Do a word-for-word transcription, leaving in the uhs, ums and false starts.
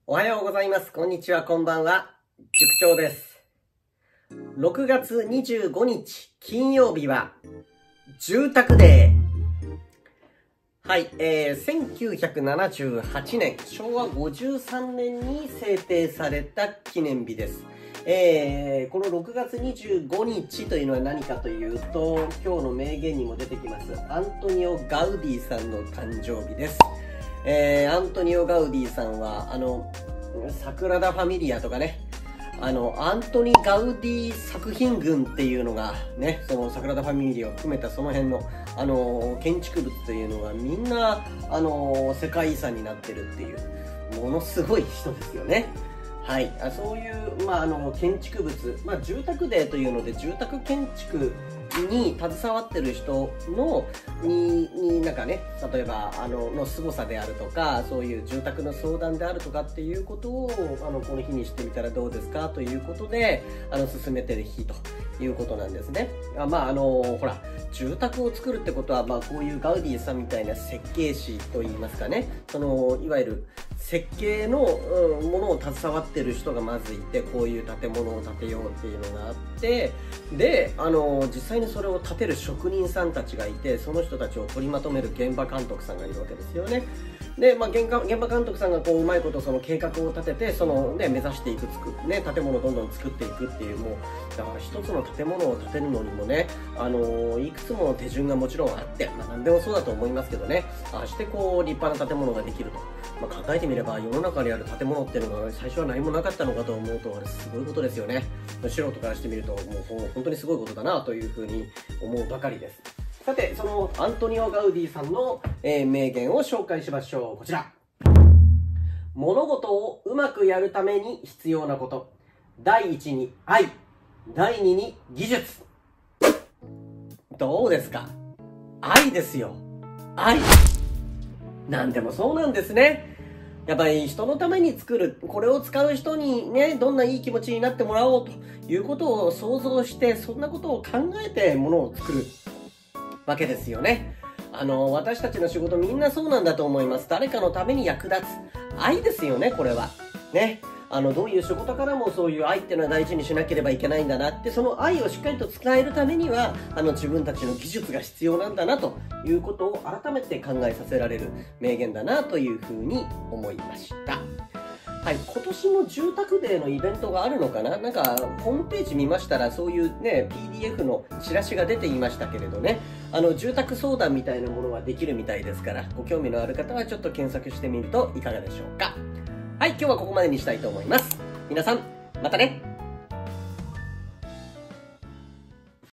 おはようございます。こんにちは、こんばんは。塾長です。ろくがつにじゅうごにち金曜日は住宅デー。はい、えー、せんきゅうひゃくななじゅうはちねん、しょうわごじゅうさんねんに制定された記念日です。えー、このろくがつにじゅうごにちというのは何かというと、今日の名言にも出てきます、アントニオ・ガウディさんの誕生日です。えー、アントニオ・ガウディさんは、あの、サグラダ・ファミリアとかね、あの、アントニ・ガウディ作品群っていうのが、ね、そのサグラダ・ファミリアを含めたその辺の、あの、建築物というのがみんな、あの、世界遺産になってるっていう、ものすごい人ですよね。はい。あそういう、まあ、あの、建築物、まあ、住宅デーというので、住宅建築に携わってる人の、に、になんかね、例えば、あの、の凄さであるとか、そういう住宅の相談であるとかっていうことを、あの、この日にしてみたらどうですかということで、あの、進めてる日ということなんですね。あまあ、あの、ほら、住宅を作るってことは、まあ、こういうガウディさんみたいな設計士といいますかね、その、いわゆる設計の、うん、ものを携わってる人がまずいて、こういう建物を建てようっていうのがあって、で、あの、実際にそれを建てる職人さんたちがいて、その人たちを取りまとめる現場監督さんがいるわけですよね。で、まあ、現場、現場監督さんがこう、うまいことその計画を立てて、そのね、目指していく、つく、ね、建物をどんどん作っていくっていう、もう、だから一つの建物を建てるのにもね、あの、いくつもの手順がもちろんあって、まあ、何でもそうだと思いますけどね、ああしてこう、立派な建物ができると。まあ、考えてみれば、世の中にある建物っていうのが最初は何もなかったのかと思うと、あれすごいことですよね。素人からしてみると、もう本当にすごいことだなというふうに思うばかりです。さて、そのアントニオ・ガウディさんの、えー、名言を紹介しましょう。こちら。物事をうまくやるために必要なこと。第一に愛。第二に技術。どうですか？愛ですよ。愛。なんでもそうなんですね。やっぱり人のために作る、これを使う人にね、どんないい気持ちになってもらおうということを想像して、そんなことを考えてものを作るわけですよね。あの、私たちの仕事みんなそうなんだと思います。誰かのために役立つ。愛ですよね、これは。ね。あの、どういう仕事からもそういう愛っていうのは大事にしなければいけないんだなって、その愛をしっかりと伝えるためには、あの、自分たちの技術が必要なんだなということを改めて考えさせられる名言だなというふうに思いました。はい、今年の住宅デーのイベントがあるのかな、なんか、ホームページ見ましたら、そういうね、ピーディーエフ のチラシが出ていましたけれどね、あの、住宅相談みたいなものはできるみたいですから、ご興味のある方はちょっと検索してみるといかがでしょうか。はい、今日はここまでにしたいと思います。皆さん、またね。